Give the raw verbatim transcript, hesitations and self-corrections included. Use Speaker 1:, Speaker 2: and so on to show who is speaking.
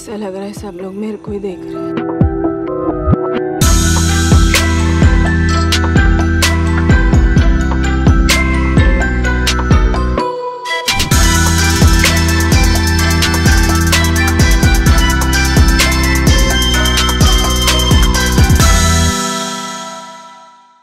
Speaker 1: ऐसा लग रहा है सब लोग मेरे को ही देख रहे हैं।